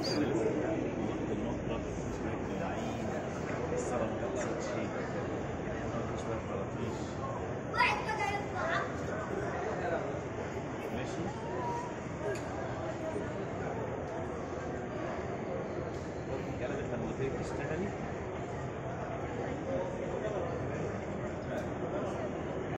المطبخ شوية مواعين، السرة ما خلصت شيء، شوية خراطيش. ماشي؟ قلبت لما تيجي تشتغلي